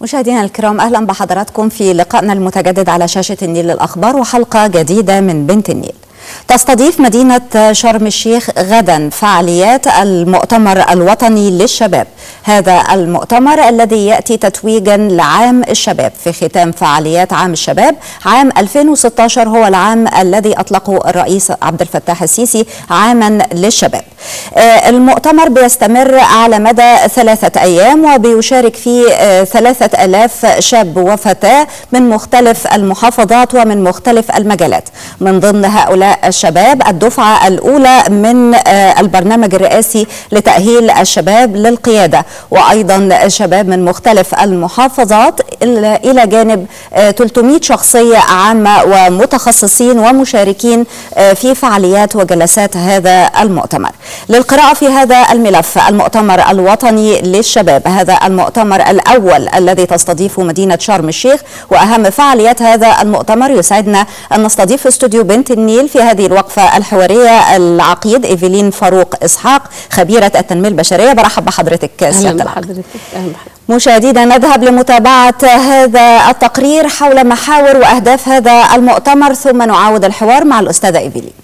مشاهدينا الكرام، أهلا بحضراتكم في لقائنا المتجدد على شاشة النيل للأخبار وحلقة جديدة من بنت النيل. تستضيف مدينة شرم الشيخ غدا فعاليات المؤتمر الوطني للشباب. هذا المؤتمر الذي يأتي تتويجا لعام الشباب في ختام فعاليات عام الشباب. عام 2016 هو العام الذي أطلقه الرئيس عبد الفتاح السيسي عاما للشباب. المؤتمر بيستمر على مدى 3 أيام وبيشارك فيه 3000 شاب وفتاة من مختلف المحافظات ومن مختلف المجالات. من ضمن هؤلاء الشباب الدفعة الأولى من البرنامج الرئاسي لتأهيل الشباب للقيادة، وأيضا شباب من مختلف المحافظات إلى جانب 300 شخصية عامة ومتخصصين ومشاركين في فعاليات وجلسات هذا المؤتمر. للقراءة في هذا الملف المؤتمر الوطني للشباب، هذا المؤتمر الأول الذي تستضيفه مدينة شرم الشيخ وأهم فعاليات هذا المؤتمر، يسعدنا أن نستضيف في استوديو بنت النيل في هذه الوقفة الحوارية العقيد إيفلين فاروق إسحاق، خبيرة التنمية البشرية. برحب بحضرتك سيادة العقيد. مشاهدينا، نذهب لمتابعة هذا التقرير حول محاور وأهداف هذا المؤتمر، ثم نعاود الحوار مع الأستاذة إيفلين.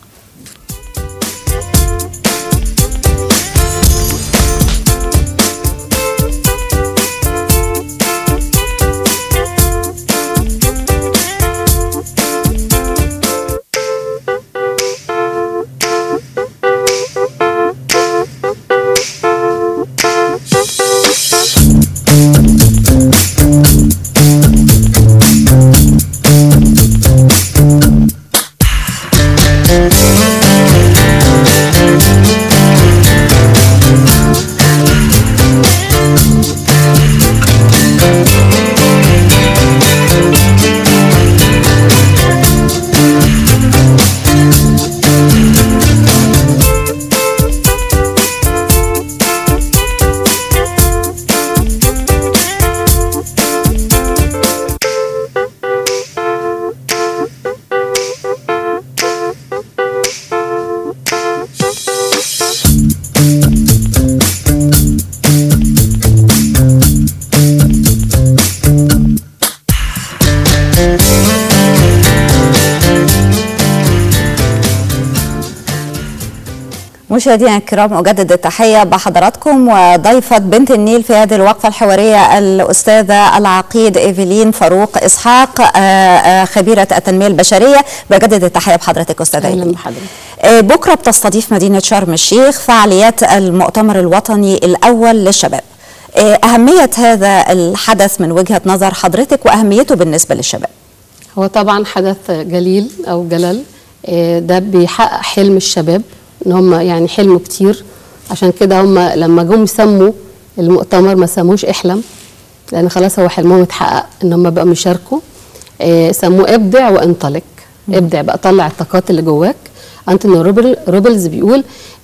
مشاهدينا الكرام، أجدد التحية بحضراتكم وضيفة بنت النيل في هذه الوقفة الحوارية الأستاذة العقيد إيفلين فاروق إسحاق، خبيرة التنمية البشرية. بجدد التحية بحضرتك أستاذة إيفلين. بكرة بتستضيف مدينة شرم الشيخ فعاليات المؤتمر الوطني الأول للشباب. أهمية هذا الحدث من وجهة نظر حضرتك وأهميته بالنسبة للشباب؟ هو طبعا حدث جليل أو جلل، ده بيحقق حلم الشباب، ان هم يعني حلموا كتير. عشان كده هم لما جم سموا المؤتمر ما سموش احلم، لان خلاص هو حلمهم اتحقق ان هم بقوا يشاركوا. سموه ابدع وانطلق. ابدع بقى، طلع الطاقات اللي جواك. أنتوني روبلز بيقول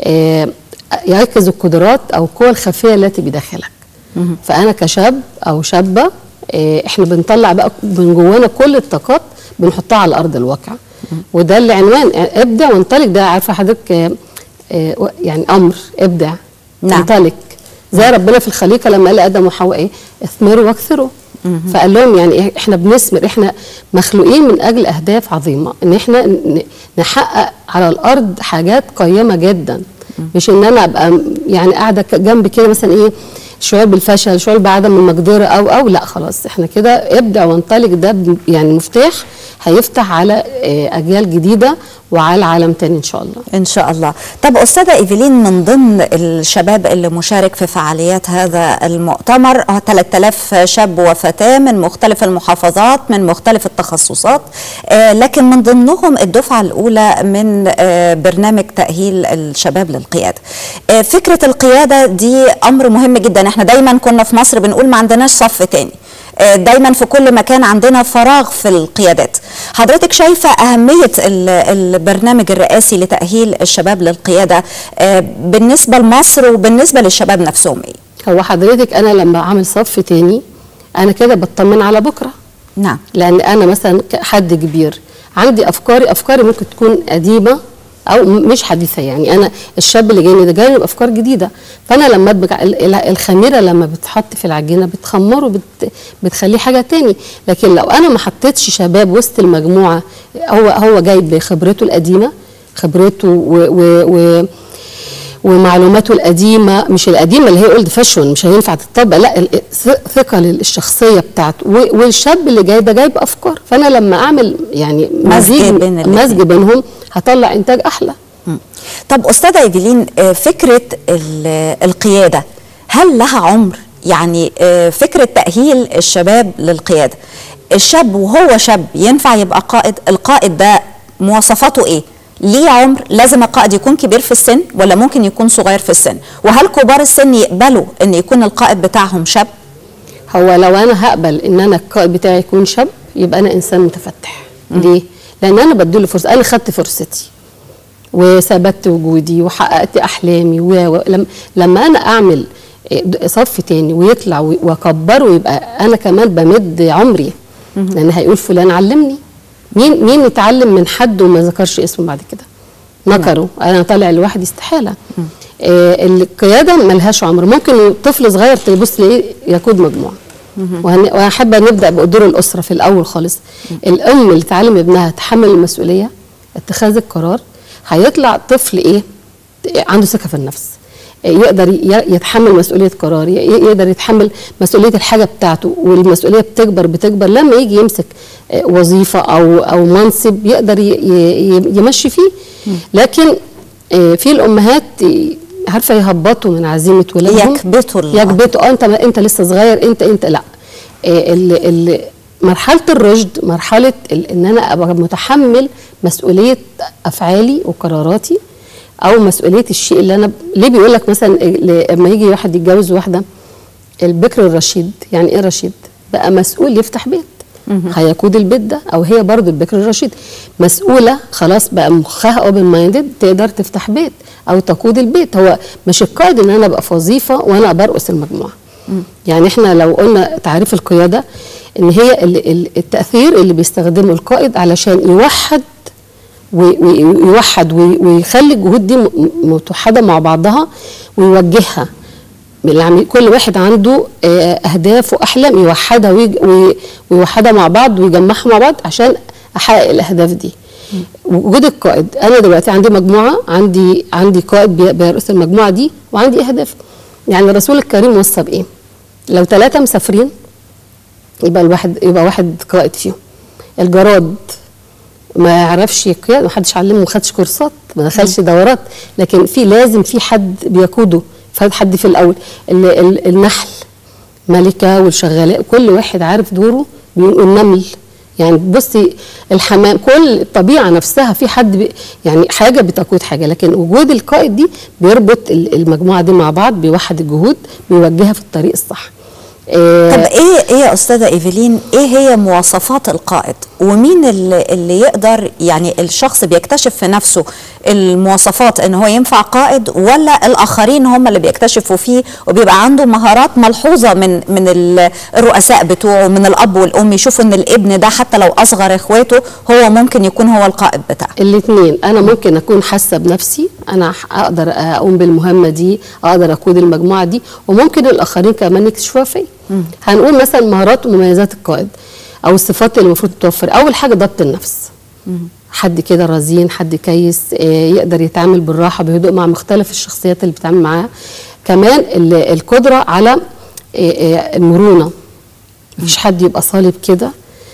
يركز القدرات او القوى الخفيه التي بداخلك. فانا كشاب او شابه، احنا بنطلع بقى من جوانا كل الطاقات بنحطها على ارض الواقع. وده اللي عنوان ابدع وانطلق. ده عارفه حضرتك يعني امر ابدع. نعم. انطلق زي ربنا في الخليقه لما قال ادم وحواء ايه؟ اثمروا واكثروا. فقال لهم يعني احنا بنثمر، احنا مخلوقين من اجل اهداف عظيمه، ان احنا نحقق على الارض حاجات قيمه جدا. مش ان انا ابقى يعني قاعده جنب كده مثلا ايه، شعور بالفشل، شعور بعدم المقدره او لا، خلاص احنا كده ابدع وانطلق. ده يعني مفتاح هيفتح على اجيال جديده وعلى عالم تاني ان شاء الله. ان شاء الله. طب استاذه ايفلين، من ضمن الشباب اللي مشارك في فعاليات هذا المؤتمر 3000 شاب وفتاه من مختلف المحافظات من مختلف التخصصات، لكن من ضمنهم الدفعه الاولى من برنامج تاهيل الشباب للقياده. فكره القياده دي امر مهم جدا. احنا دايما كنا في مصر بنقول ما عندناش صف تاني، دايما في كل مكان عندنا فراغ في القيادات. حضرتك شايفة أهمية البرنامج الرئاسي لتأهيل الشباب للقيادة بالنسبة لمصر وبالنسبة للشباب نفسهم ايه؟ هو حضرتك أنا لما أعمل صف تاني أنا كده بطمن على بكرة. نعم. لأن أنا مثلا حد كبير عندي أفكاري ممكن تكون قديمة او مش حديثه. يعني انا الشاب اللي جاي ده جاي بافكار جديده، فانا لما ادمج الخميره لما بتحط في العجينه بتخمره بتخليه حاجه تاني. لكن لو انا ما حطيتش شباب وسط المجموعه، هو جاي بخبرته القديمه، خبرته ومعلوماته القديمه، مش القديمه اللي هي اولد فاشون مش هينفع تطبق، لا ثقه للشخصيه بتاعته، والشاب اللي جاي ده جاي بافكار. فانا لما اعمل يعني مزج بينهم هطلع انتاج احلى. طب استاذه ايفلين، فكره القياده هل لها عمر؟ يعني فكره تاهيل الشباب للقياده، الشاب وهو شاب ينفع يبقى قائد؟ القائد ده مواصفاته ايه؟ ليه عمر؟ لازم القائد يكون كبير في السن ولا ممكن يكون صغير في السن؟ وهل كبار السن يقبلوا ان يكون القائد بتاعهم شاب؟ هو لو انا هقبل ان انا القائد بتاعي يكون شاب يبقى انا انسان متفتح. ليه؟ لان انا بديله فرصه، انا خدت فرصتي وثبت وجودي وحققت احلامي، لما انا اعمل صف تاني ويطلع واكبره يبقى انا كمان بمد عمري، لان هيقول فلان علمني. مين يتعلم من حد وما ذكرش اسمه بعد كده؟ نكره. انا طالع لوحدي استحاله. القياده ملهاش عمر، ممكن طفل صغير تبص تلاقيه يقود مجموعه. واحب نبدا بدور الاسره في الاول خالص. الام اللي تعلم ابنها تحمل المسؤوليه، اتخاذ القرار، هيطلع طفل ايه؟ عنده ثقه في النفس، يقدر يتحمل مسؤوليه قرار، يقدر يتحمل مسؤوليه الحاجه بتاعته، والمسؤوليه بتكبر لما يجي يمسك وظيفه او منصب يقدر يمشي فيه. لكن في الامهات عارفه يهبطوا من عزيمه ولادهم، يكبتوا انت لسه صغير، انت لا. مرحله الرشد مرحله ان انا ابقى متحمل مسؤوليه افعالي وقراراتي، او مسؤوليه الشيء اللي انا. ليه بيقول لك مثلا لما يجي واحد يتجوز واحده، البكر الرشيد، يعني ايه رشيد؟ بقى مسؤول يفتح بيت، هيقود البيت ده، او هي برضو البكر الرشيد مسؤوله خلاص، بقى مخها اوبن مايندد، تقدر تفتح بيت او تقود البيت. هو مش القائد ان انا ابقى في وظيفه وانا برقص المجموعه. يعني احنا لو قلنا تعريف القياده ان هي التاثير اللي بيستخدمه القائد علشان يوحد ويخلي الجهود دي متوحده مع بعضها ويوجهها. كل واحد عنده اهداف واحلام يوحدها ويوحدها مع بعض ويجمعها مع بعض عشان احقق الاهداف دي. وجود القائد، انا دلوقتي عندي مجموعه، عندي قائد بيرأس المجموعه دي وعندي اهداف. يعني الرسول الكريم وصى بايه؟ لو 3 مسافرين يبقى واحد قائد فيهم. الجراد ما يعرفش يقيد، ما حدش علمه، ما خدش كورسات، ما دخلش دورات، لكن لازم في حد بيقوده، حد في الاول. النحل ملكه والشغاله، كل واحد عارف دوره. النمل، يعني بصي الحمام، كل الطبيعه نفسها في حد يعني حاجه بتقود حاجه. لكن وجود القائد دي بيربط المجموعه دي مع بعض، بيوحد الجهود، بيوجهها في الطريق الصح. طب ايه يا استاذه ايفلين، ايه هي مواصفات القائد؟ ومين اللي يقدر، يعني الشخص بيكتشف في نفسه المواصفات ان هو ينفع قائد، ولا الاخرين هم اللي بيكتشفوا فيه وبيبقى عنده مهارات ملحوظه من الرؤساء بتوعه، من الاب والام، يشوفوا ان الابن ده حتى لو اصغر اخواته هو ممكن يكون هو القائد بتاعه؟ الاثنين. انا ممكن اكون حاسه بنفسي انا اقدر اقوم بالمهمه دي، اقدر اقود المجموعه دي، وممكن الاخرين كمان يكتشفوها فيا. هنقول مثلا مهارات ومميزات القائد او الصفات اللي المفروض تتوفر. اول حاجه ضبط النفس، حد كده رزين، حد كيس، يقدر يتعامل بالراحه بهدوء مع مختلف الشخصيات اللي بيتعامل معاها. كمان القدره على المرونه، مفيش حد يبقى صلب كده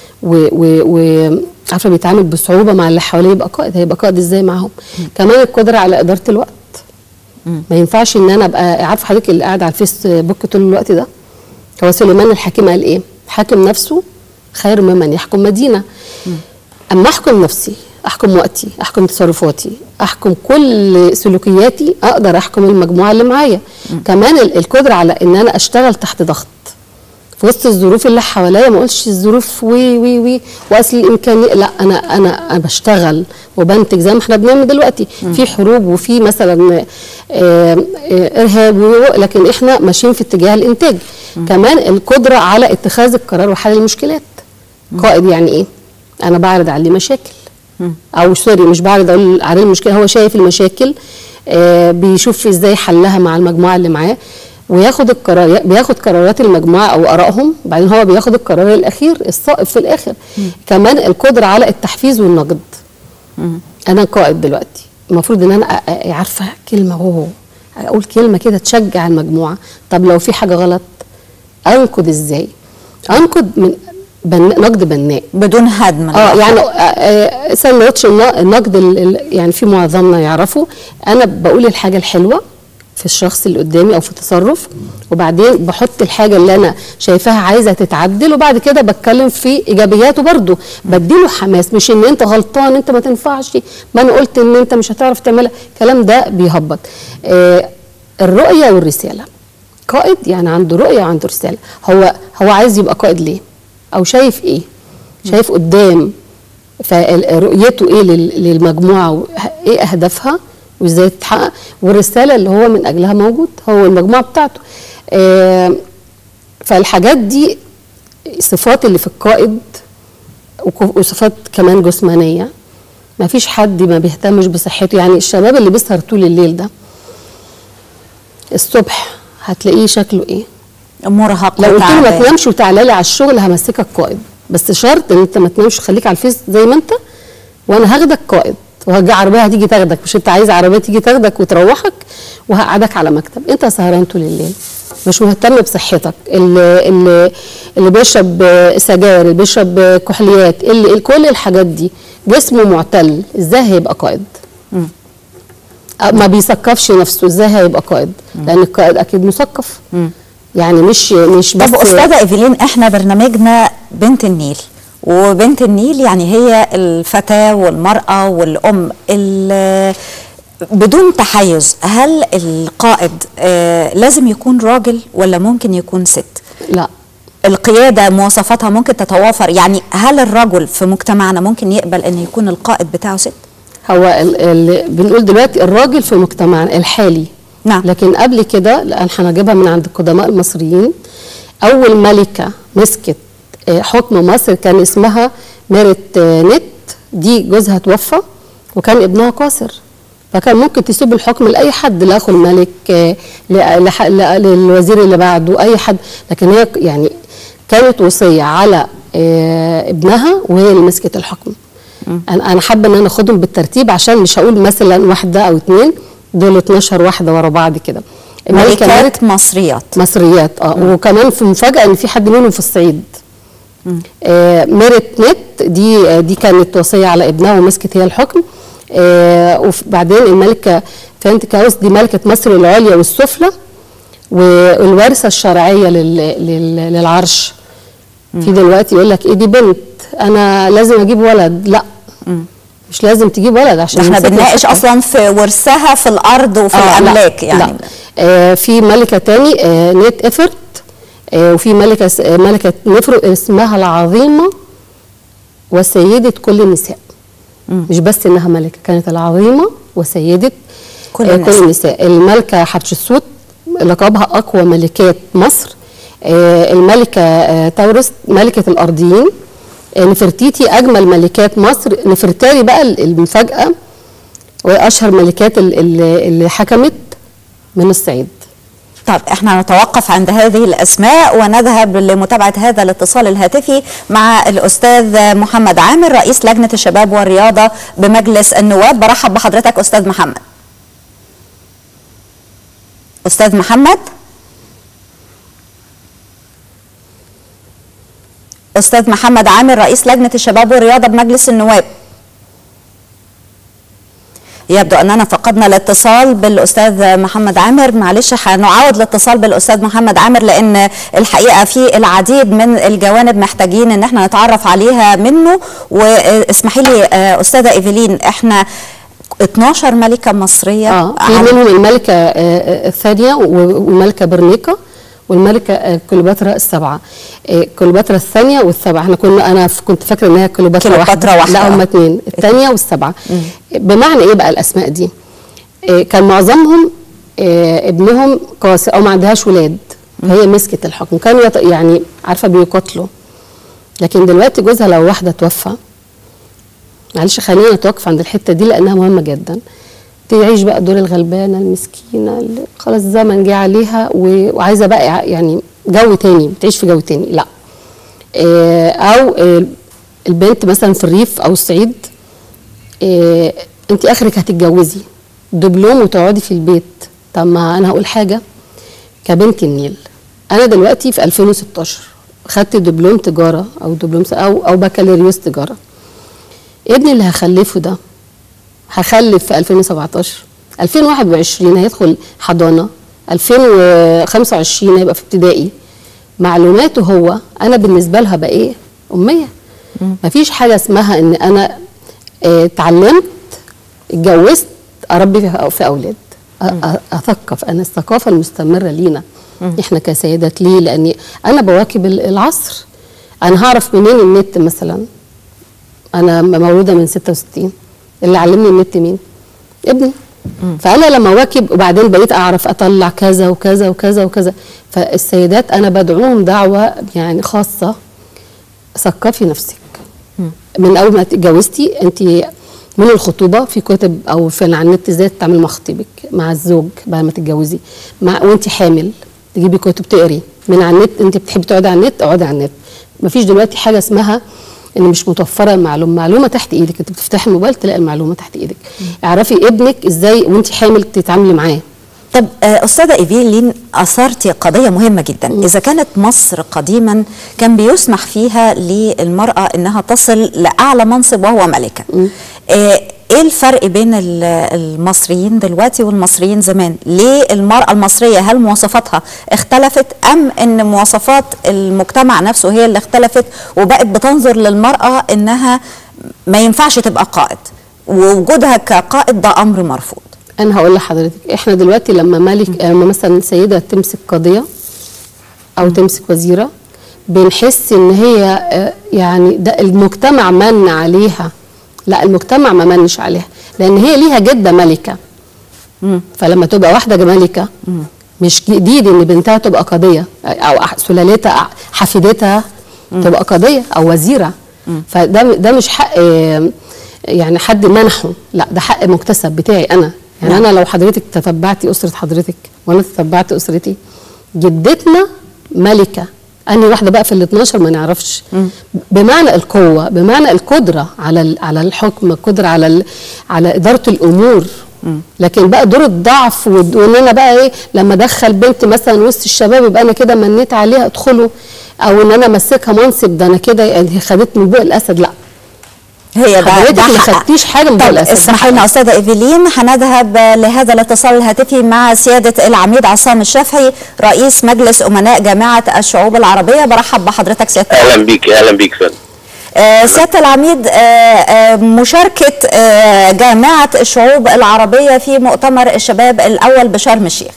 وعارفه بيتعامل بصعوبه مع اللي حواليه، يبقى قائد. هيبقى قائد ازاي معاهم؟ كمان القدره على اداره الوقت. ما ينفعش ان انا ابقى عارفه حضرتك اللي قاعد على الفيسبوك طول الوقت ده. هو سليمان الحكيم قال ايه؟ حاكم نفسه خير ممن يحكم مدينه. اما احكم نفسي، احكم وقتي، احكم تصرفاتي، احكم كل سلوكياتي، اقدر احكم المجموعه اللي معايا. كمان القدره على ان انا اشتغل تحت ضغط في وسط الظروف اللي حواليا. ما اقولش الظروف وي واصل الامكانيه، لا، انا بشتغل وبنتج زي ما احنا بنعمل دلوقتي. في حروب وفي مثلا ارهاب، لكن احنا ماشيين في اتجاه الانتاج. كمان القدره على اتخاذ القرار وحل المشكلات. قائد يعني ايه؟ انا بعرض عليه مشاكل، او سوري مش بعرض اقول عليه المشكله، هو شايف المشاكل، بيشوف ازاي حلها مع المجموعه اللي معاه، وياخد القرار، بياخد قرارات المجموعه او ارائهم، بعدين هو بياخد القرار الاخير الصائب في الاخر. كمان القدره على التحفيز والنقد. انا قائد دلوقتي، المفروض ان انا عارفه كلمه اقول كلمه كده تشجع المجموعه. طب لو في حاجه غلط انقد ازاي؟ انقد من نقد بناء بدون هدم. يعني ساندوتش النقد يعني في معظمنا يعرفوا انا بقول الحاجه الحلوه في الشخص اللي قدامي او في التصرف، وبعدين بحط الحاجه اللي انا شايفاها عايزه تتعدل، وبعد كده بتكلم في ايجابياته برضه، بديله حماس، مش ان انت غلطان، انت ما تنفعش، ما انا قلت ان انت مش هتعرف تعملها، الكلام ده بيهبط. الرؤيه والرساله. قائد يعني عنده رؤيه وعنده رساله. هو عايز يبقى قائد ليه؟ او شايف ايه؟ شايف قدام، فرؤيته ايه للمجموعه، ايه اهدافها وازاي تتحقق، والرساله اللي هو من اجلها موجود هو المجموعه بتاعته. فالحاجات دي صفات اللي في القائد، وصفات كمان جسمانيه. ما فيش حد ما بيهتمش بصحته. يعني الشباب اللي بيسهر طول الليل ده الصبح هتلاقيه شكله ايه؟ مرهق. لو قلت له ما تنامش وتعالى لي على الشغل همسكك قائد، بس شرط ان انت ما تنامش، خليك على الفيس زي ما انت، وانا هاخدك قائد، وهجي عربيه هتيجي تاخدك، مش انت عايز عربيه تيجي تاخدك وتروحك، وهقعدك على مكتب. انت سهران طول الليل مش مهتم بصحتك، اللي بيشرب سجاير، اللي بيشرب كحوليات، اللي كل الحاجات دي جسمه معتل، ازاي هيبقى قائد؟ ما بيثقفش نفسه، ازاي هيبقى قائد؟ لان القائد اكيد مثقف. يعني مش بس. طب استاذه ايفلين، احنا برنامجنا بنت النيل، وبنت النيل يعني هي الفتاه والمراه والام بدون تحيز. هل القائد لازم يكون راجل ولا ممكن يكون ست؟ لا، القياده مواصفاتها ممكن تتوافر. يعني هل الرجل في مجتمعنا ممكن يقبل ان يكون القائد بتاعه ست؟ هو اللي بنقول دلوقتي الراجل في مجتمعنا الحالي. نعم. لكن قبل كده، لان هنجيبها من عند القدماء المصريين، اول ملكه مسكت حكم مصر كان اسمها ميرت نت. دي جوزها توفى وكان ابنها قاصر، فكان ممكن تسيب الحكم لاي حد، لاخو الملك، للوزير اللي بعده، اي حد. لكن هي يعني كانت وصيه على ابنها، وهي اللي مسكت الحكم. انا حابه ان انا اخدهم بالترتيب، عشان مش هقول مثلا واحده او اتنين، دول 12 واحده ورا بعض كده. ملكات مصريات. وكمان في مفاجاه ان في حد منهم في الصعيد. ميرت نت دي كانت وصيه على ابنها ومسكت هي الحكم. وبعدين الملكه فانتكاوس دي ملكه مصر العليا والسفلى، والوارثه الشرعيه للعرش. في دلوقتي يقول لك ايه، دي بنت انا لازم اجيب ولد. لا، مش لازم تجيب ولد، عشان احنا بنناقش اصلا في ورثها في الارض وفي الاملاك. يعني لا. في ملكه تاني نيت افرت، وفي ملكه نفرو اسمها العظيمه وسيده كل النساء. مش بس انها ملكه، كانت العظيمه وسيده كل النساء. الملكه حتشبسوت لقبها اقوى ملكات مصر. الملكه تورس ملكه الارضيين. نفرتيتي اجمل ملكات مصر. نفرتاري بقى المفاجاه، واشهر ملكات اللي حكمت من الصعيد. طب احنا نتوقف عند هذه الاسماء ونذهب لمتابعه هذا الاتصال الهاتفي مع الاستاذ محمد عامر، رئيس لجنه الشباب والرياضه بمجلس النواب. برحب بحضرتك استاذ محمد. استاذ محمد، استاذ محمد عامر رئيس لجنه الشباب والرياضه بمجلس النواب. يبدو اننا فقدنا الاتصال بالاستاذ محمد عامر. معلش هنعاود الاتصال بالاستاذ محمد عامر، لان الحقيقه في العديد من الجوانب محتاجين ان احنا نتعرف عليها منه. واسمحي لي استاذه ايفلين، احنا 12 ملكه مصريه. في منهم الملكه الثانيه والملكه برنيقه والملكه كليوباترا السبعه. كليوباترا الثانيه والسبعه، انا كنت فاكره ان هي كليوباترا واحده. لا، هم اثنين، الثانيه والسبعه. بمعنى ايه بقى الاسماء دي؟ كان معظمهم ابنهم قاصر او ما عندهاش ولاد، فهي مسكت الحكم. كانوا يعني عارفه بيقاتلوا. لكن دلوقتي جوزها لو واحده توفى معلش خلينا نتوقف عند الحته دي لانها مهمه جدا. تعيش بقى دور الغلبانه المسكينه اللي خلاص الزمن جه عليها وعايزه بقى يعني جو تاني، بتعيش في جو تاني، لا. او البنت مثلا في الريف او الصعيد، انت اخرك هتتجوزي دبلوم وتقعدي في البيت. طب ما انا هقول حاجه كبنت النيل، انا دلوقتي في 2016 خدت دبلوم تجاره او دبلوم او بكالوريوس تجاره. ابني اللي هخلفه ده هخلف في 2017 2021 هيدخل حضانه، 2025 هيبقى في ابتدائي. معلوماته هو انا بالنسبه لها بقى ايه؟ اميه. مفيش حاجه اسمها ان انا اتعلمت اتجوزت اربي في اولاد. اثقف. انا الثقافه المستمره لينا احنا كسيدات. ليه؟ لاني انا بواكب العصر. انا هعرف منين النت مثلا؟ انا مولوده من 66، اللي علمني النت مين؟ ابني. فانا لما واكب وبعدين بقيت اعرف اطلع كذا وكذا وكذا وكذا. فالسيدات انا بدعوهم دعوه يعني خاصه، ثقفي نفسك. من اول ما اتجوزتي انت من الخطوبه في كتب او في على النت ازاي تتعاملي مع خطيبك، مع الزوج بعد ما تتجوزي، وانت حامل تجيبي كتب تقري من على النت. انت بتحبي تقعدي على النت، اقعدي على النت. مفيش دلوقتي حاجه اسمها ان مش متوفره معلومه تحت ايدك. انت بتفتحي الموبايل تلاقي المعلومه تحت ايدك. اعرفي ابنك ازاي وانت حامل تتعاملي معاه. طب أستاذة إيفيلين، أثرتي قضية مهمة جدا. إذا كانت مصر قديما كان بيسمح فيها للمرأة أنها تصل لأعلى منصب وهو ملكة، إيه الفرق بين المصريين دلوقتي والمصريين زمان؟ ليه المرأة المصرية هل مواصفاتها اختلفت أم أن مواصفات المجتمع نفسه هي اللي اختلفت وبقت بتنظر للمرأة أنها ما ينفعش تبقى قائد ووجودها كقائد ده أمر مرفوض؟ انا هقول لحضرتك، احنا دلوقتي لما مثلا سيده تمسك قضيه او تمسك وزيره بنحس ان هي يعني ده المجتمع من عليها. لا، المجتمع ما منش عليها لان هي ليها جده ملكه. فلما تبقى واحده ملكه مش جديد ان بنتها تبقى قاضيه او سلالتها حفيدتها تبقى قاضيه او وزيره. فده مش حق يعني حد منحه، لا ده حق مكتسب بتاعي انا. يعني انا لو حضرتك تتبعتي اسره حضرتك وانا تتبعت اسرتي، جدتنا ملكه. انهي واحده بقى في ال 12 ما نعرفش. بمعنى القوه، بمعنى القدره على الحكم، القدره على اداره الامور. لكن بقى دور الضعف وان انا بقى ايه لما ادخل بنت مثلا وسط الشباب يبقى انا كده منيت عليها ادخله، او ان انا امسكها منصب ده انا كده يعني خدتني من بوق الاسد. لا، هي ده ما خدتيش حاجه من بوق الاسد. اسمحي لنا استاذه ايفيلين، هنذهب لهذا الاتصال الهاتفي مع سياده العميد عصام الشافعي رئيس مجلس امناء جامعه الشعوب العربيه. برحب بحضرتك سياده. اهلا بيك. اهلا بيك فندم. سياده العميد، مشاركه جامعه الشعوب العربيه في مؤتمر الشباب الاول بشرم الشيخ.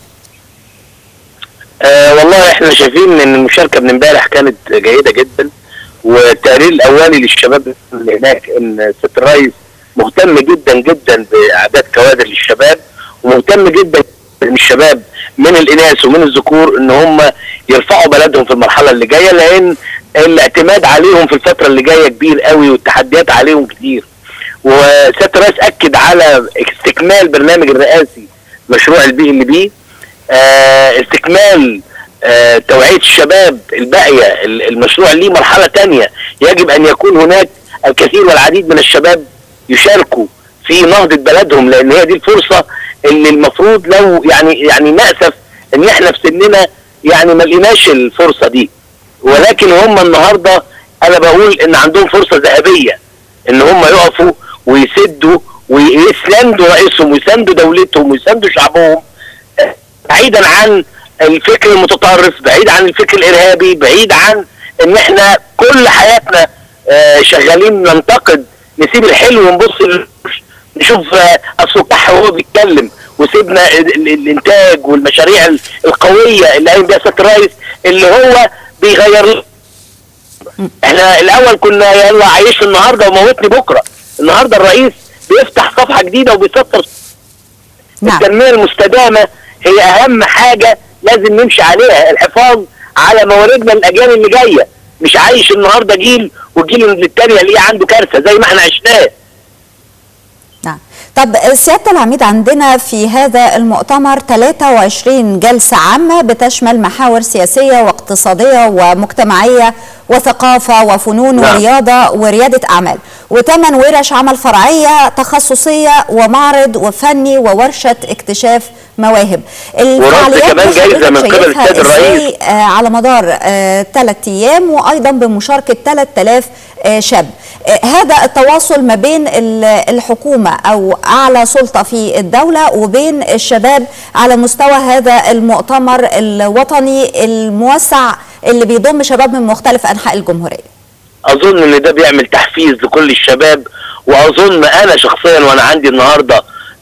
والله احنا شايفين ان المشاركه من امبارح كانت جيده جدا، والتقرير الاولي للشباب اللي هناك ان سياده الرئيس مهتم جدا جدا باعداد كوادر للشباب، ومهتم جدا ان الشباب من الاناث ومن الذكور ان هم يرفعوا بلدهم في المرحله اللي جايه، لان الاعتماد عليهم في الفتره اللي جايه كبير قوي والتحديات عليهم كتير. وسياده الرئيس اكد على استكمال برنامج الرئاسي مشروع البي ال بي، استكمال توعية الشباب الباقية. المشروع ليه مرحلة تانية، يجب أن يكون هناك الكثير والعديد من الشباب يشاركوا في نهضة بلدهم، لأن هي دي الفرصة اللي المفروض لو يعني نأسف إن إحنا في سننا يعني ما لقيناش الفرصة دي، ولكن هم النهاردة أنا بقول إن عندهم فرصة ذهبية إن هم يقفوا ويسدوا ويساندوا رئيسهم ويساندوا دولتهم ويساندوا شعبهم، بعيدا عن الفكر المتطرف، بعيد عن الفكر الارهابي، بعيد عن ان احنا كل حياتنا شغالين ننتقد، نسيب الحلو ونبص نشوف السطح وهو بيتكلم، وسيبنا الانتاج والمشاريع القويه اللي قايم بيها سياده الرئيس اللي هو بيغير. احنا الاول كنا يلا عايش النهارده وموتني بكره، النهارده الرئيس بيفتح صفحه جديده وبيسطر. التنميه المستدامه هي اهم حاجه لازم نمشي عليها، الحفاظ على مواردنا الاجيال اللي جايه، مش عايش النهارده جيل والجيل الثاني اللي عنده كارثه زي ما احنا عشناه. طب سيادة العميد، عندنا في هذا المؤتمر 23 جلسة عامة بتشمل محاور سياسية واقتصادية ومجتمعية وثقافة وفنون ورياضة وريادة أعمال، و8 ورش عمل فرعية تخصصية ومعرض وفني وورشة اكتشاف مواهب. الفعاليات كمان جايزة من قبل السيد الرئيس على مدار 3 أيام، وأيضا بمشاركة 3000 شاب. هذا التواصل ما بين الحكومة أو أعلى سلطة في الدولة وبين الشباب على مستوى هذا المؤتمر الوطني الموسع اللي بيضم شباب من مختلف أنحاء الجمهورية. أظن إن ده بيعمل تحفيز لكل الشباب، وأظن أنا شخصيا وأنا عندي النهاردة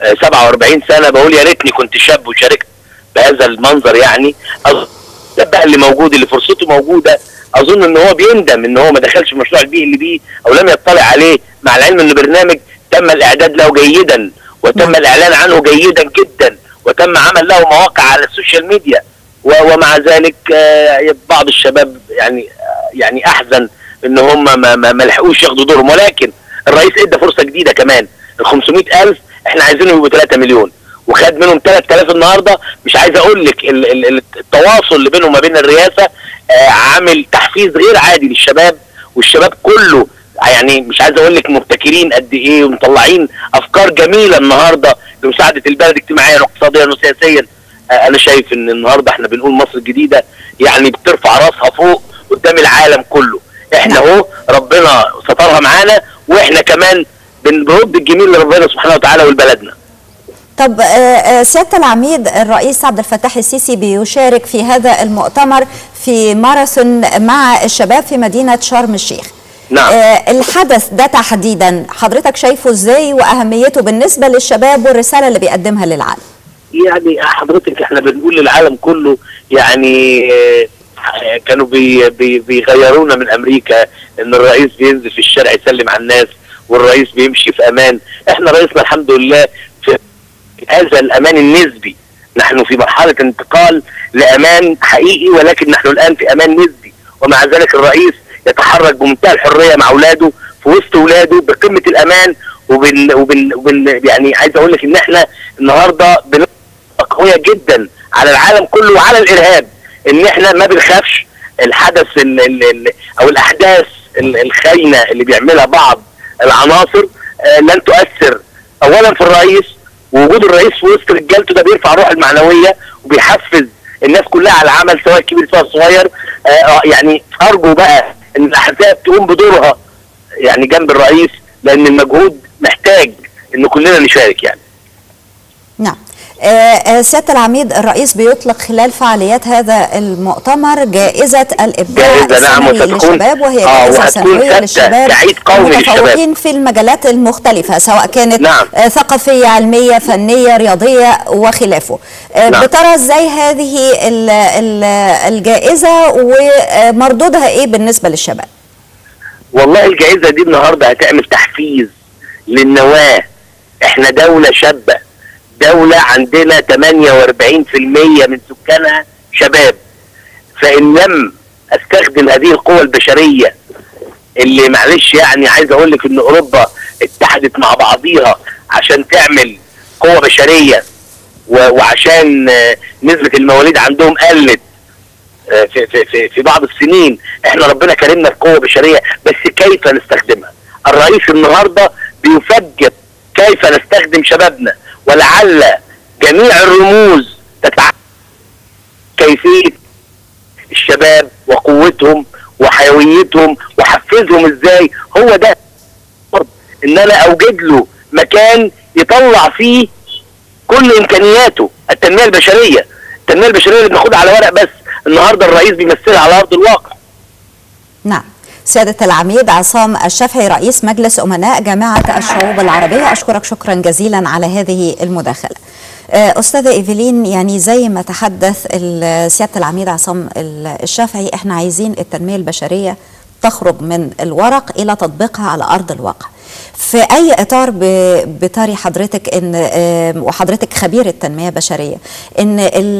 47 سنة بقول يا ريتني كنت شاب وشاركت بهذا المنظر. يعني الشاب اللي موجود اللي فرصته موجودة اظن ان هو بيندم ان هو ما دخلش في مشروع البيئي اللي بيه او لم يطلع عليه، مع العلم ان برنامج تم الاعداد له جيدا وتم الاعلان عنه جيدا جدا وتم عمل له مواقع على السوشيال ميديا، ومع ذلك بعض الشباب يعني احزن ان هم ما لحقوش ياخدوا دورهم. ولكن الرئيس ادى فرصه جديده كمان. ال 500,000 احنا عايزينهم يبقوا 3 مليون وخد منهم 3000 النهارده. مش عايز اقول لك التواصل اللي بينهم وما بين الرئاسه عامل تحفيز غير عادي للشباب، والشباب كله يعني مش عايز اقول لك مبتكرين قد ايه ومطلعين افكار جميله النهارده لمساعده البلد اجتماعيا واقتصاديا وسياسيا. انا شايف ان النهارده احنا بنقول مصر الجديده يعني بترفع راسها فوق قدام العالم كله. احنا اهو ربنا سترها معانا، واحنا كمان بنرد الجميل لربنا سبحانه وتعالى ولبلدنا. طب سيادة العميد، الرئيس عبد الفتاح السيسي بيشارك في هذا المؤتمر في ماراثون مع الشباب في مدينة شرم الشيخ. نعم. الحدث ده تحديدا حضرتك شايفه ازاي واهميته بالنسبة للشباب والرسالة اللي بيقدمها للعالم؟ يعني حضرتك احنا بنقول للعالم كله، يعني كانوا بيغيرونا من امريكا ان الرئيس بينزل في الشارع يسلم على الناس والرئيس بيمشي في امان. احنا رئيسنا الحمد لله في هذا الامان النسبي. نحن في مرحلة انتقال لامان حقيقي، ولكن نحن الان في امان نسبي، ومع ذلك الرئيس يتحرك بمنتهى الحرية مع اولاده في وسط اولاده بقمة الامان يعني عايز اقول لك ان احنا النهارده قوية جدا على العالم كله وعلى الارهاب، ان احنا ما بنخافش الحدث او الاحداث الخاينة اللي بيعملها بعض العناصر لن تؤثر اولا في الرئيس. ووجود الرئيس في وسط رجالته ده بيرفع روح المعنويه وبيحفز الناس كلها على العمل سواء كبير سواء صغير. يعني ارجو بقى ان الاحزاب تقوم بدورها يعني جنب الرئيس، لان المجهود محتاج ان كلنا نشارك يعني. نعم. سيادة العميد، الرئيس بيطلق خلال فعاليات هذا المؤتمر جائزة الإبداع السنوي للشباب، وهي جائزة سنوية للشباب المتفوقين في المجالات المختلفة سواء كانت ثقافية علمية فنية رياضية وخلافه. بترى ازاي هذه الجائزة ومردودها ايه بالنسبة للشباب؟ والله الجائزة دي النهاردة هتعمل تحفيز للنواة. احنا دولة شابة، دولة عندنا 48% من سكانها شباب، فإن لم أستخدم هذه القوة البشرية اللي معلش يعني عايز أقول لك إن أوروبا اتحدت مع بعضيها عشان تعمل قوة بشرية، وعشان نسبة المواليد عندهم قلت في بعض السنين. احنا ربنا كرمنا بقوة بشرية، بس كيف نستخدمها؟ الرئيس النهاردة بيفكر كيف نستخدم شبابنا، ولعل جميع الرموز تتعلم كيفية الشباب وقوتهم وحيويتهم وحفزهم ازاي. هو ده ان انا اوجد له مكان يطلع فيه كل امكانياته. التنمية البشرية اللي بناخدها على ورق، بس النهاردة الرئيس بيمثلها على ارض الواقع. نعم. سيادة العميد عصام الشافعي رئيس مجلس أمناء جامعة الشعوب العربية، أشكرك شكرا جزيلا على هذه المداخلة. أستاذة إيفلين، يعني زي ما تحدث سيادة العميد عصام الشافعي، احنا عايزين التنمية البشرية تخرج من الورق إلى تطبيقها على أرض الواقع. في أي إطار بتاري حضرتك وحضرتك خبير التنمية البشرية إن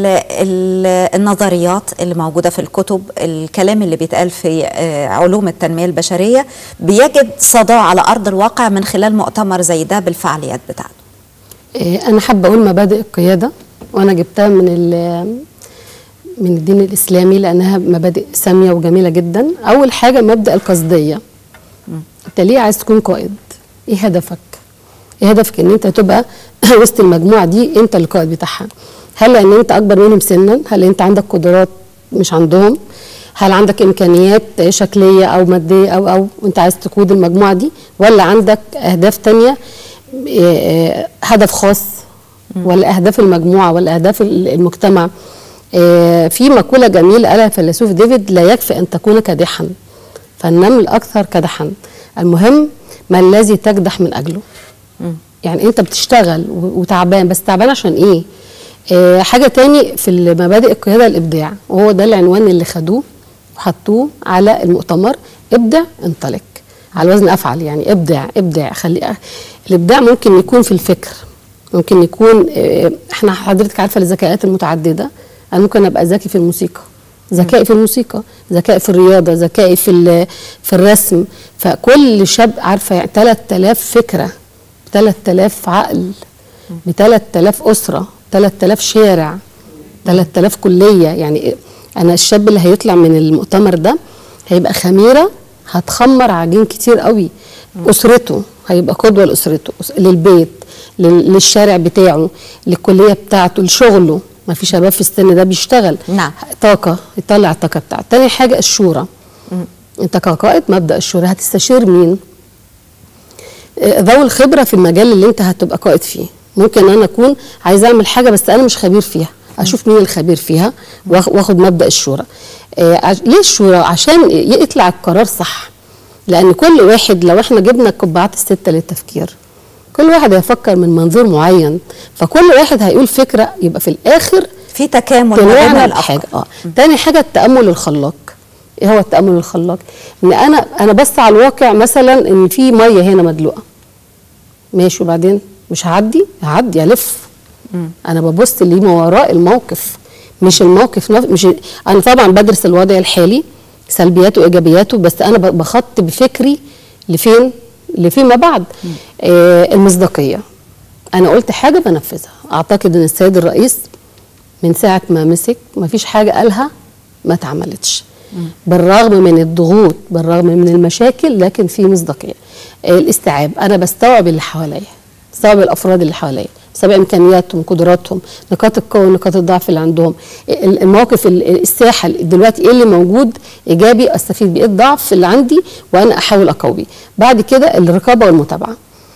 النظريات اللي موجودة في الكتب، الكلام اللي بيتقال في علوم التنمية البشرية بيجد صدى على أرض الواقع من خلال مؤتمر زي ده بالفعاليات بتاعته؟ انا حابه اقول مبادئ القياده، وانا جبتها من الدين الاسلامي لانها مبادئ ساميه وجميله جدا. اول حاجه مبدا القصديه. انت ليه عايز تكون قائد؟ ايه هدفك؟ ايه هدفك ان انت تبقى وسط المجموعه دي انت القائد بتاعها؟ هل لان انت اكبر منهم سنا؟ هل انت عندك قدرات مش عندهم؟ هل عندك امكانيات شكليه او ماديه او انت عايز تقود المجموعه دي؟ ولا عندك اهداف تانية، هدف خاص، ولا اهداف المجموعه، ولا اهداف المجتمع؟ في مقوله جميله قالها الفيلسوف ديفيد: لا يكفي ان تكون كادحا فالنمل اكثر كدحا، المهم ما الذي تكدح من اجله. يعني انت بتشتغل وتعبان، بس تعبان عشان ايه؟ حاجه تاني في مبادئ القياده الابداع، وهو ده العنوان اللي خدوه وحطوه على المؤتمر: ابدع انطلق، على وزن افعل. يعني ابدع خلي الابداع ممكن يكون في الفكر، ممكن يكون احنا حضرتك عارفه الذكاءات المتعدده. انا ممكن ابقى ذكي في الموسيقى، ذكائي في الموسيقى، ذكائي في الرياضه، ذكائي في الرسم. فكل شاب عارفه يعني 3000 فكره، 3000 عقل، ب 3000 اسره، 3000 شارع، 3000 كليه. يعني انا الشاب اللي هيطلع من المؤتمر ده هيبقى خميره هتخمر عجين كتير قوي. اسرته هيبقى قدوه لاسرته، للبيت، للشارع بتاعه، للكليه بتاعته، لشغله. ما في شباب في السن ده بيشتغل. نعم. طاقه، يطلع الطاقه بتاعته. تاني حاجه الشورى. انت كقائد مبدا الشورى، هتستشير مين؟ ذوي الخبره في المجال اللي انت هتبقى قائد فيه. ممكن انا اكون عايز اعمل حاجه بس انا مش خبير فيها، اشوف مين الخبير فيها واخد مبدا الشورى. ليه الشورى؟ عشان يطلع القرار صح. لان كل واحد، لو احنا جبنا القبعات السته للتفكير، كل واحد هيفكر من منظور معين، فكل واحد هيقول فكره، يبقى في الاخر في تكامل بين الافكار. تاني حاجه التامل الخلاق. ايه هو التامل الخلاق؟ ان انا بص على الواقع، مثلا ان في ميه هنا مدلوقه، ماشي، وبعدين مش هعدي الف. انا ببص اللي ما وراء الموقف، مش الموقف مش انا طبعا بدرس الوضع الحالي سلبياته وايجابياته، بس انا بخط بفكري لفين؟ لفيما بعد. المصداقيه. انا قلت حاجه بنفذها. اعتقد ان السيد الرئيس من ساعه ما مسك ما فيش حاجه قالها ما اتعملتش، بالرغم من الضغوط، بالرغم من المشاكل، لكن في مصداقيه. الاستيعاب. انا بستوعب اللي حواليا، بستوعب الافراد اللي حواليا، بستوعب امكانياتهم، قدراتهم، نقاط القوه ونقاط الضعف اللي عندهم، المواقف، الساحه دلوقتي ايه اللي موجود ايجابي استفيد بيه، الضعف اللي عندي وانا احاول اقويه. بعد كده الرقابه والمتابعه.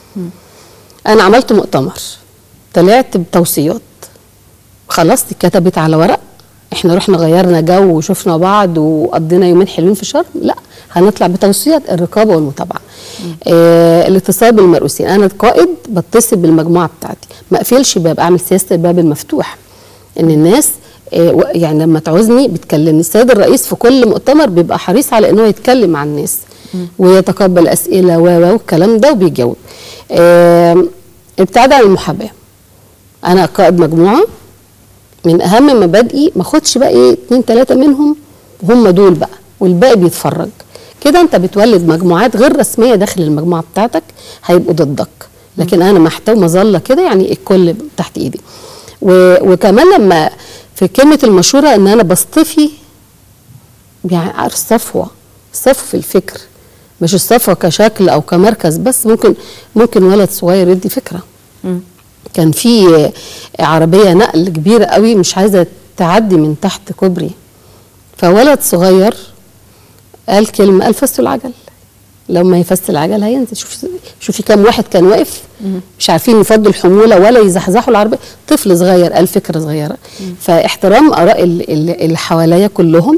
انا عملت مؤتمر، طلعت بتوصيات، خلاص اتكتبت على ورق، احنا رحنا غيرنا جو وشفنا بعض وقضينا يومين حلوين في شرم، لا، هنطلع بتوصيات الرقابه والمتابعه. الاتصال بالمرؤوسين. انا قائد بتصل بالمجموعه بتاعتي، ما اقفلش باب، اعمل سياسه الباب المفتوح، ان الناس يعني لما تعوزني بتكلمني. السيد الرئيس في كل مؤتمر بيبقى حريص على انه يتكلم مع الناس ويتقبل اسئله والكلام ده وبيجاوب. ابتعاد عن المحاباه. انا قائد مجموعه، من اهم مبادئي ما اخدش بقى 2 3 منهم هم دول بقى والباقي بيتفرج. كده انت بتولد مجموعات غير رسميه داخل المجموعه بتاعتك هيبقوا ضدك، لكن انا محتوى مظله كده، يعني الكل تحت ايدي. وكمان لما في كلمه المشوره ان انا بصطفي، يعني الصفوه في الفكر، مش الصفوه كشكل او كمركز بس. ممكن ولد صغير يدي فكره. كان في عربيه نقل كبيره قوي مش عايزه تعدي من تحت كوبري، فولد صغير قال كلمه، قال فسوا العجل. لو ما يفس العجل هينزل. شوفي كام واحد كان واقف مش عارفين يفضوا الحموله ولا يزحزحوا العربيه، طفل صغير قال فكره صغيره. فاحترام اراء اللي حواليا كلهم،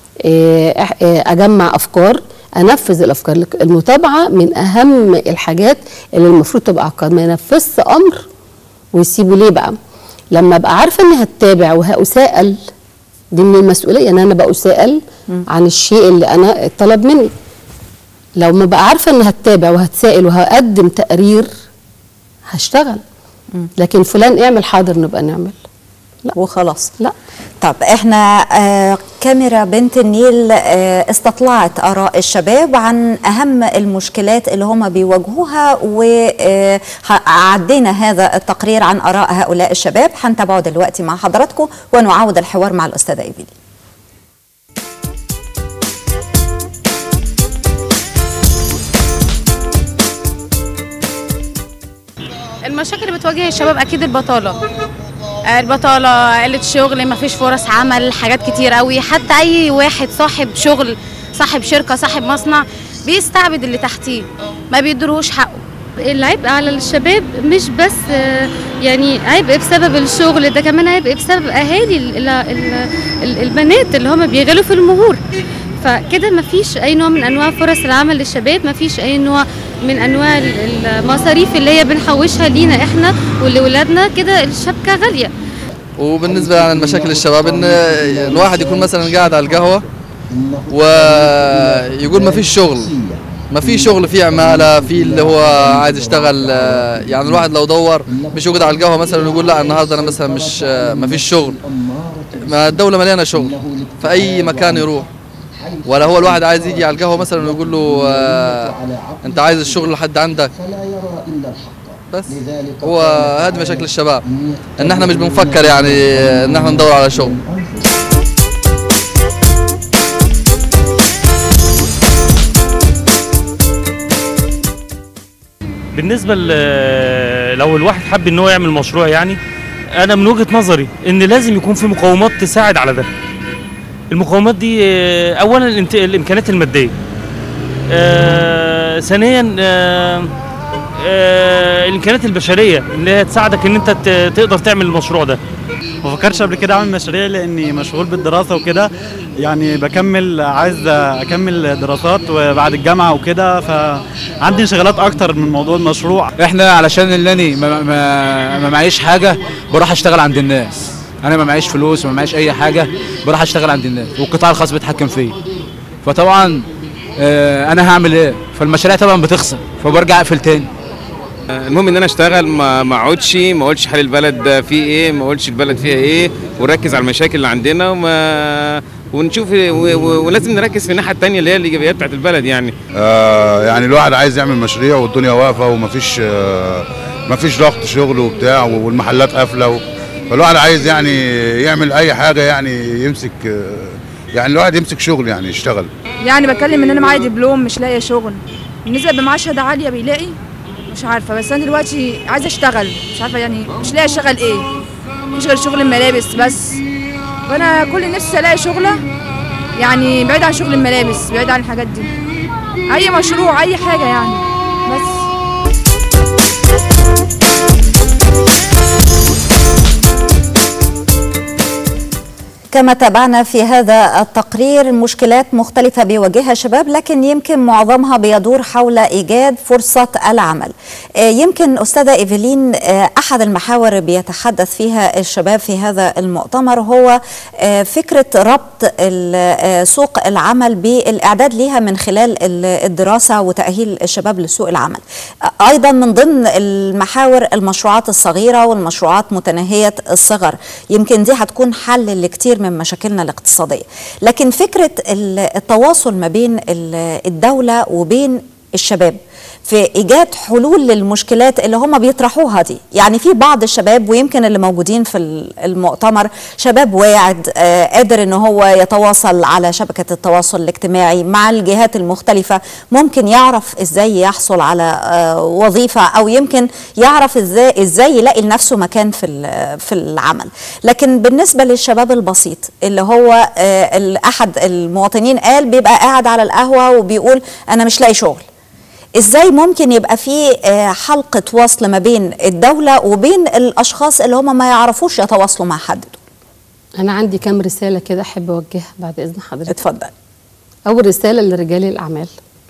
اجمع افكار، انفذ الافكار. المتابعه من اهم الحاجات اللي المفروض تبقى عقاد. ما ينفذش امر ويسيبوا. ليه بقى؟ لما ابقى عارفه اني هتابع وهأسائل، دي من المسؤوليه ان انا بأسائل عن الشيء اللي انا اتطلب مني. لو ما بقى عارفه اني هتابع وهتسائل وهقدم تقرير هشتغل. لكن فلان اعمل، حاضر نبقى نعمل. لا. وخلاص؟ لا. طب احنا كاميرا بنت النيل استطلعت آراء الشباب عن أهم المشكلات اللي هم بيواجهوها، وعدينا هذا التقرير عن آراء هؤلاء الشباب. هنتابعه دلوقتي مع حضراتكم ونعاود الحوار مع الأستاذة إيفيلين. المشاكل اللي بتواجه الشباب اكيد البطاله، قله شغل، مفيش فرص عمل، حاجات كتير قوي. حتى اي واحد صاحب شغل، صاحب شركه، صاحب مصنع، بيستعبد اللي تحتيه، ما بيدروش حقه. العبء على الشباب مش بس يعني عبء بسبب الشغل، ده كمان عبء بسبب اهالي البنات اللي هم بيغلوا في المهور. فكده مفيش اي نوع من انواع فرص العمل للشباب، مفيش اي نوع من انواع المصاريف اللي هي بنحوشها لينا احنا ولولادنا. كده الشبكه غاليه. وبالنسبه لمشاكل الشباب ان الواحد يكون مثلا قاعد على القهوه ويقول ما فيش شغل، في عماله، في اللي هو عايز يشتغل. يعني الواحد لو دور مش يقعد على القهوه مثلا ويقول لا النهارده انا مثلا مش ما فيش شغل. ما الدوله مليانه شغل في اي مكان يروح. ولا هو الواحد عايز يجي على القهوه مثلا ويقول له انت عايز الشغل لحد عندك. بس هو هذه مشاكل الشباب، ان احنا مش بنفكر يعني ان احنا ندور على شغل. بالنسبه لو الواحد حب ان هو يعمل مشروع، يعني انا من وجهه نظري ان لازم يكون في مقومات تساعد على ده. المقومات دي اولا الامكانيات الماديه، ثانيا الامكانيات البشريه اللي هي تساعدك ان انت تقدر تعمل المشروع ده. ما فكرتش قبل كده اعمل مشاريع لاني مشغول بالدراسه وكده، يعني عايز اكمل دراسات وبعد الجامعه وكده، فعندي انشغالات اكتر من موضوع المشروع. احنا علشان اللي ما معيش حاجه بروح اشتغل عند الناس. انا ما معيش فلوس وما معيش اي حاجه، بروح اشتغل عند الناس والقطاع الخاص بيتحكم فيه. فطبعا انا هعمل ايه؟ فالمشاريع طبعا بتخسر فبرجع اقفل تاني. المهم ان انا اشتغل، ما اقعدش حال البلد فيه ايه، ما اقولش البلد فيها ايه، ونركز على المشاكل اللي عندنا ونشوف ولازم نركز في الناحيه الثانيه اللي هي الايجابيات بتاعت البلد. يعني يعني الواحد عايز يعمل مشاريع والدنيا واقفه ومفيش ضغط شغل وبتاع والمحلات قافله، فالواحد عايز يعني يعمل اي حاجه، يعني يمسك، يعني الواحد يمسك شغل يعني يشتغل. يعني بتكلم ان انا معايا دبلوم مش لاقيه شغل، بالنسبه بمعاه شهاده عاليه بيلاقي، مش عارفه. بس انا دلوقتي عايزه اشتغل، مش عارفه يعني مش لاقيه اشتغل ايه، مش غير شغل الملابس بس. وانا كل نفسي الاقي شغله يعني بعيد عن شغل الملابس، بعيد عن الحاجات دي، اي مشروع اي حاجه يعني بس. كما تابعنا في هذا التقرير مشكلات مختلفة بيواجهها الشباب، لكن يمكن معظمها بيدور حول إيجاد فرصة العمل. يمكن أستاذة إيفيلين أحد المحاور بيتحدث فيها الشباب في هذا المؤتمر هو فكرة ربط سوق العمل بالإعداد لها من خلال الدراسة وتأهيل الشباب لسوق العمل. أيضا من ضمن المحاور المشروعات الصغيرة والمشروعات متناهية الصغر، يمكن دي هتكون حل لكتير من مشاكلنا الاقتصادية. لكن فكرة التواصل ما بين الدولة وبين الشباب في إيجاد حلول للمشكلات اللي هم بيطرحوها دي، يعني في بعض الشباب ويمكن اللي موجودين في المؤتمر شباب واعد قادر ان هو يتواصل على شبكة التواصل الاجتماعي مع الجهات المختلفة، ممكن يعرف ازاي يحصل على وظيفة او يمكن يعرف ازاي يلاقي لنفسه مكان في العمل. لكن بالنسبة للشباب البسيط اللي هو احد المواطنين قال بيبقى قاعد على القهوة وبيقول انا مش لاقي شغل، ازاي ممكن يبقى في حلقة وصل ما بين الدولة وبين الاشخاص اللي هم ما يعرفوش يتواصلوا مع حد؟ انا عندي كام رسالة كده احب اوجهها بعد اذن حضرتك. اتفضل. اول رسالة لرجال الاعمال،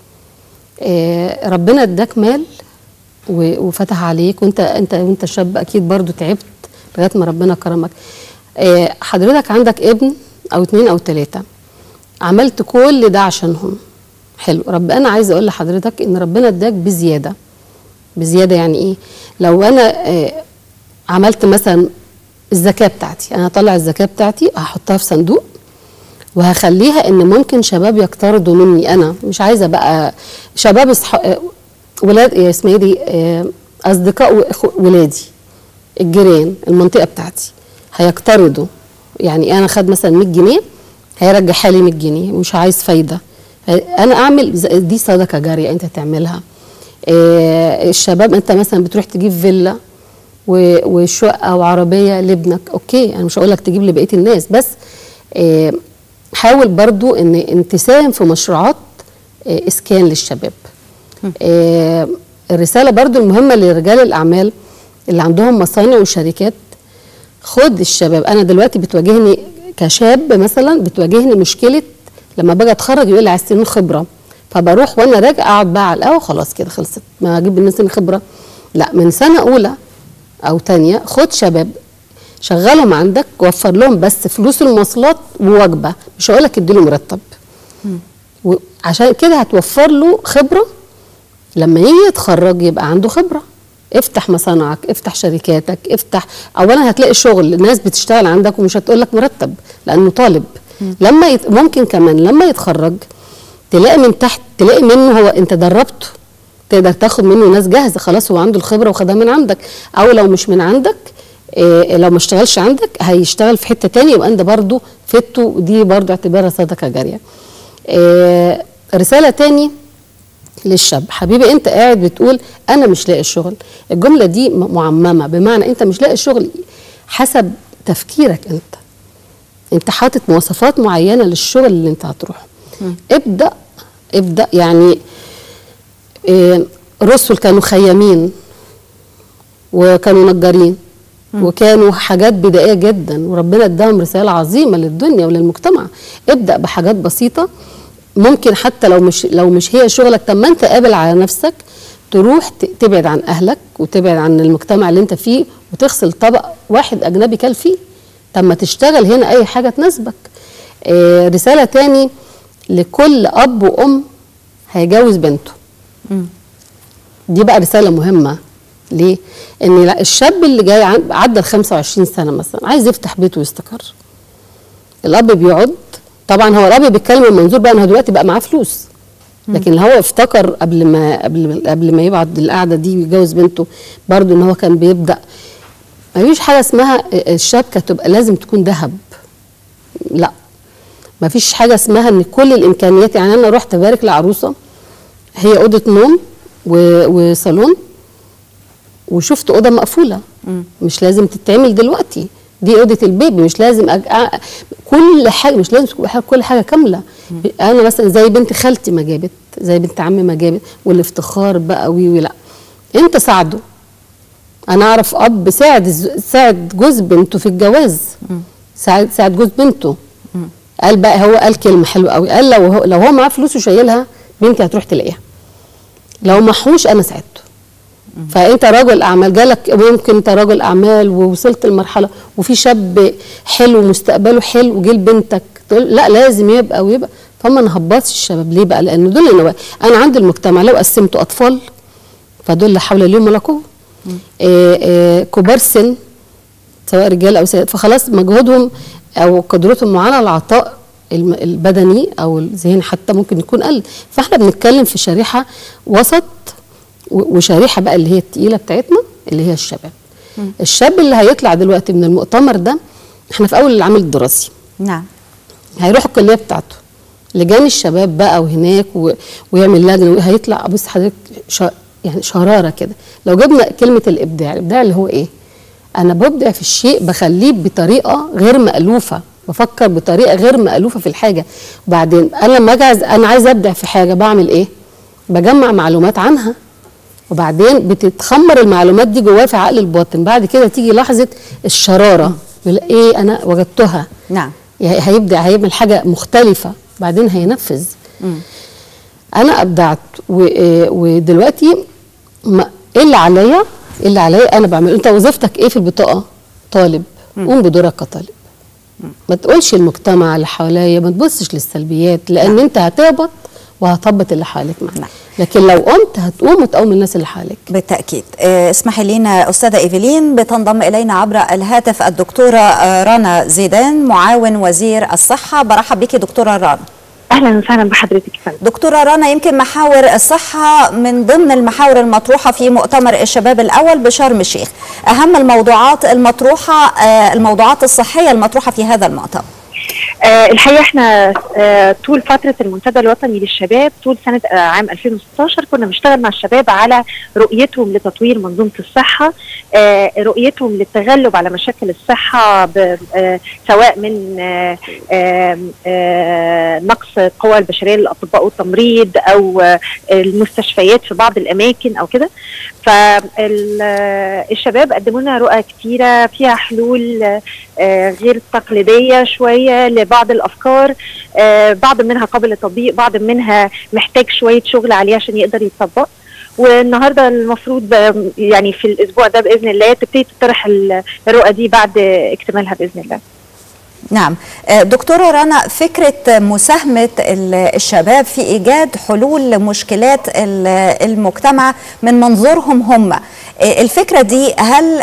ربنا اداك مال وفتح عليك، وانت شاب اكيد برضو تعبت لغاية ما ربنا كرمك. حضرتك عندك ابن او 2 أو 3، عملت كل ده عشانهم، حلو. انا عايزه اقول لحضرتك ان ربنا اداك بزياده. يعني ايه؟ لو انا عملت مثلا الزكاه بتاعتي، انا هطلع الزكاه بتاعتي هحطها في صندوق وهخليها ان ممكن شباب يقترضوا مني. انا مش عايزه بقى شباب ولاد اسمها دي اصدقاء ولادي الجيران المنطقه بتاعتي هيقترضوا، يعني انا خد مثلا 100 جنيه هيرجعها لي 100 جنيه مش عايز فايده. انا اعمل دي صدقه جاريه انت تعملها. الشباب انت مثلا بتروح تجيب فيلا وشقه وعربيه لابنك، اوكي انا مش هقول لك تجيب لبقيه الناس، بس حاول برضو ان تساهم في مشروعات اسكان للشباب. الرساله برضو المهمه لرجال الاعمال اللي عندهم مصانع وشركات، خد الشباب. انا دلوقتي بتواجهني كشاب مثلا، بتواجهني مشكله لما باجي اتخرج يقول لي عايز سنين خبره، فبروح وانا راجع اقعد بقى على القهوه خلاص كده خلصت، ما اجيب الناس سنين خبره. لا، من سنه اولى او ثانيه خد شباب شغلهم عندك، وفر لهم بس فلوس المواصلات ووجبه، مش هقول لك اديله مرتب. عشان كده هتوفر له خبره، لما يجي يتخرج يبقى عنده خبره. افتح مصانعك، افتح شركاتك، افتح، اولا هتلاقي شغل، الناس بتشتغل عندك ومش هتقول لك مرتب لانه طالب. لما ممكن كمان لما يتخرج تلاقي من تحت، تلاقي منه هو انت دربته، تقدر تاخد منه ناس جاهزه خلاص هو عنده الخبره وخدها من عندك، او لو مش من عندك لو ما اشتغلش عندك هيشتغل في حته ثانيه يبقى انت برضه فدته، ودي برضه اعتبارها صدقه جاريه. رساله ثاني للشاب، حبيبي انت قاعد بتقول انا مش لاقي الشغل، الجمله دي معممه، بمعنى انت مش لاقي الشغل حسب تفكيرك انت حاطط مواصفات معينه للشغل اللي انت هتروحه. ابدا يعني الرسل كانوا خيامين وكانوا نجارين وكانوا حاجات بدائيه جدا، وربنا اداهم رساله عظيمه للدنيا وللمجتمع. ابدا بحاجات بسيطه، ممكن حتى لو مش هي شغلك، طب ما انت قابل على نفسك تروح تبعد عن اهلك وتبعد عن المجتمع اللي انت فيه وتغسل طبق واحد اجنبي كل فيه، طب ما تشتغل هنا اي حاجه تناسبك. رساله تاني لكل اب وام هيجوز بنته، دي بقى رساله مهمه. ليه؟ ان الشاب اللي جاي عدى ال 25 سنه مثلا عايز يفتح بيته ويستقر، الاب بيقعد، طبعا هو الاب بيتكلم من منظور بقى انه دلوقتي بقى معاه فلوس، لكن هو افتكر قبل ما يبعد القعده دي ويجوز بنته برضه ان هو كان بيبدا. ما فيش حاجه اسمها الشبكه تبقى لازم تكون ذهب، لا، ما فيش حاجه اسمها ان كل الامكانيات. يعني انا رحت ابارك لعروسه هي اوضه نوم وصالون، وشفت اوضه مقفوله، مش لازم تتعمل دلوقتي، دي اوضه البيبي، مش لازم كل حاجه، مش لازم تكون كل حاجه كامله. انا مثلا زي بنت خالتي ما جابت، زي بنت عمي ما جابت، والافتخار بقى لا، انت ساعده. انا اعرف اب ساعد جوز بنته في الجواز، ساعد جوز بنته. قال بقى، هو قال كلمه حلوه قوي، قال لو هو معاه فلوس وشايلها بنتي هتروح تلاقيها، لو محوش انا ساعدته. فانت راجل اعمال، جالك ممكن انت راجل اعمال ووصلت لمرحله وفي شاب حلو مستقبله حلو وجيل بنتك تقول لا لازم يبقى ويبقى، فما نهبطش الشباب. ليه بقى؟ لان دول اللي انا عندي المجتمع لو قسمته اطفال فدول لا حول لهم ولا قوه، كبار سن سواء رجال او سيدات، فخلاص مجهودهم او قدرتهم على العطاء البدني او الذهني حتى ممكن يكون قل. فاحنا بنتكلم في شريحه وسط وشريحه بقى اللي هي التقيله بتاعتنا اللي هي الشباب. الشاب اللي هيطلع دلوقتي من المؤتمر ده، احنا في اول العام الدراسي، نعم، هيروح الكليه بتاعته، لجان الشباب بقى وهناك ويعمل لجنه، هيطلع بص حضرتك يعني شراره كده. لو جبنا كلمه الابداع اللي هو ايه؟ انا ببدع في الشيء، بخليه بطريقه غير مألوفه، بفكر بطريقه غير مألوفه في الحاجه. وبعدين انا لما انا عايز ابدع في حاجه بعمل ايه؟ بجمع معلومات عنها، وبعدين بتتخمر المعلومات دي جواه في عقل الباطن. بعد كده تيجي لحظه الشراره، ايه انا وجدتها. نعم، هيبدع، هيعمل حاجه مختلفه، بعدين هينفذ. انا ابدعت ودلوقتي ايه اللي عليا انا بعمله. انت وظيفتك ايه في البطاقه؟ طالب، قوم بدورك كطالب. ما تقولش المجتمع اللي حواليا، ما تبصش للسلبيات، لان انت هتهبط وهطبط اللي حواليك معاك. لكن لو قمت هتقوم وتقوم الناس اللي حواليك. بالتأكيد. اسمحي لنا أستاذة إيفلين، بتنضم إلينا عبر الهاتف الدكتورة رنا زيدان معاون وزير الصحة. برحب بك دكتورة رنا. اهلا وسهلا بحضرتك. دكتورة رنا، يمكن محاور الصحة من ضمن المحاور المطروحة في مؤتمر الشباب الأول بشرم الشيخ. أهم الموضوعات المطروحة، الموضوعات الصحية المطروحة في هذا المؤتمر. الحقيقه احنا طول فتره المنتدى الوطني للشباب طول سنه عام 2016 كنا بنشتغل مع الشباب على رؤيتهم لتطوير منظومه الصحه، رؤيتهم للتغلب على مشاكل الصحه سواء من نقص القوى البشريه للاطباء والتمريض او المستشفيات في بعض الاماكن او كده. فالشباب قدموا لنا رؤى كتيره فيها حلول غير تقليديه شويه لبعض الافكار، بعض منها قابل للتطبيق، بعض منها محتاج شويه شغل عليه عشان يقدر يتطبق. والنهارده المفروض يعني في الاسبوع ده باذن الله تبتدي تطرح الرؤى دي بعد اكتمالها باذن الله. نعم. دكتورة رنا، فكرة مساهمة الشباب في إيجاد حلول لمشكلات المجتمع من منظورهم هم، الفكرة دي هل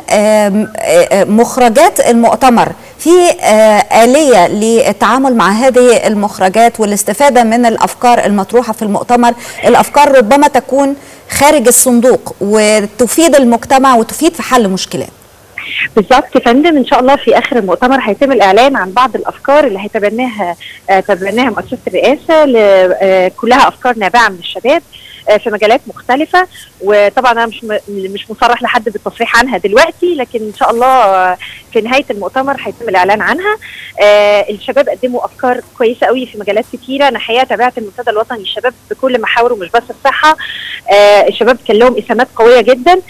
مخرجات المؤتمر في آلية للتعامل مع هذه المخرجات والاستفادة من الأفكار المطروحة في المؤتمر؟ الأفكار ربما تكون خارج الصندوق وتفيد المجتمع وتفيد في حل مشكلات. بالظبط يا فندم. ان شاء الله في اخر المؤتمر هيتم الاعلان عن بعض الافكار اللي هيتبناها مؤسسه الرئاسه، كلها افكار نابعه من الشباب في مجالات مختلفه. وطبعا انا مش مصرح لحد بالتصريح عنها دلوقتي، لكن ان شاء الله في نهايه المؤتمر هيتم الاعلان عنها. الشباب قدموا افكار كويسه قوي في مجالات كتيره. انا حقيقه تابعت المنتدى الوطني للشباب بكل محاوره مش بس الصحه. الشباب كان لهم اسهامات قويه جدا.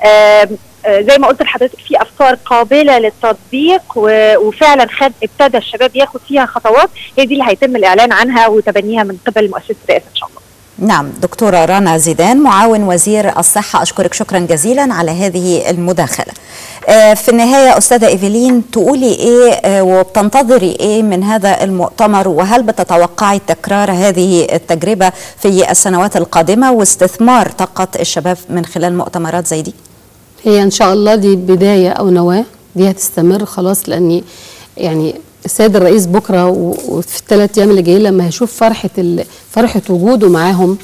زي ما قلت لحضرتك في افكار قابله للتطبيق وفعلا ابتدى الشباب ياخد فيها خطوات، هي دي اللي هيتم الاعلان عنها وتبنيها من قبل مؤسسه الرئاسه ان شاء الله. نعم. دكتورة رنا زيدان معاون وزير الصحة، أشكرك شكرا جزيلا على هذه المداخلة. في النهاية أستاذة إيفلين، تقولي إيه وبتنتظري إيه من هذا المؤتمر، وهل بتتوقعي تكرار هذه التجربة في السنوات القادمة واستثمار طاقة الشباب من خلال مؤتمرات زي دي؟ هي إن شاء الله دي بداية أو نواة، دي هتستمر خلاص، لأني يعني السيد الرئيس بكرة وفي ال3 أيام اللي جايين لما هيشوف فرحة وجوده معاهم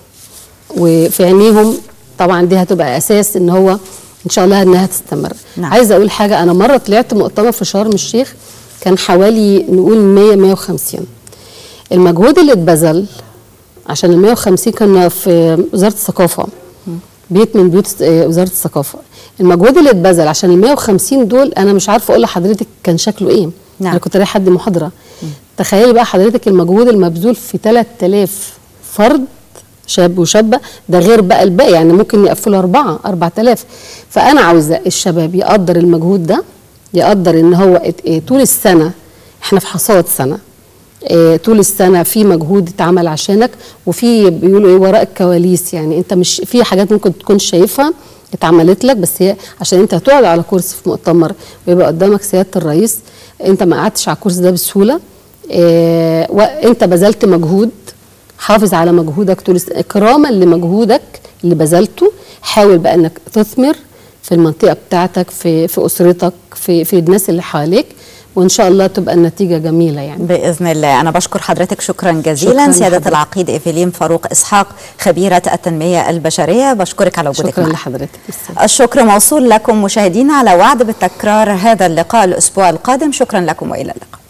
وفي عينيهم، طبعا دي هتبقى أساس إن هو إن شاء الله إنها تستمر. نعم. عايزة أقول حاجة، أنا مرة طلعت مؤتمر في شرم الشيخ كان حوالي نقول 100-150. المجهود اللي اتبذل عشان ال 150 كنا في وزارة الثقافة، بيت من بيوت وزارة الثقافة. المجهود اللي اتبذل عشان ال 150 دول أنا مش عارفة أقول لحضرتك كان شكله إيه. نعم. أنا كنت رايح حد محاضرة. تخيلي بقى حضرتك المجهود المبذول في 3000 فرد شاب وشابة، ده غير بقى الباقي، يعني ممكن يقفلوا 4000. فأنا عاوزة الشباب يقدر المجهود ده، يقدر إن هو طول السنة إحنا في حصاد سنة، طول السنة في مجهود اتعمل عشانك، وفي بيقولوا ايه وراء الكواليس، يعني انت مش في حاجات ممكن تكون شايفها اتعملت لك، بس هي عشان انت هتقعد على كرسي في مؤتمر ويبقى قدامك سيادة الرئيس، انت ما قعدتش على الكرسي ده بسهولة. وانت بذلت مجهود، حافظ على مجهودك طول السنة اكراما لمجهودك اللي بذلته. حاول بقى انك تثمر في المنطقة بتاعتك، في اسرتك، في الناس اللي حواليك، وإن شاء الله تبقى النتيجة جميلة يعني بإذن الله. أنا بشكر حضرتك شكرا جزيلا. شكرا سيادة العقيد إيفلين فاروق إسحاق خبيرة التنمية البشرية، بشكرك على وجودك معنا. شكرا لحضرتك. الشكر موصول لكم مشاهدينا، على وعد بتكرار هذا اللقاء الأسبوع القادم. شكرا لكم وإلى اللقاء.